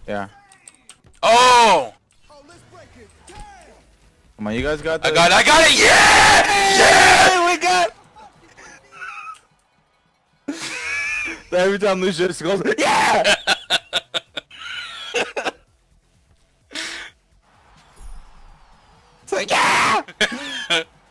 Yeah. Oh! Come on, you guys got this. I got it! Yeah! Yeah! Hey, we got. Every time Lucius goes, yeah! It's like, yeah!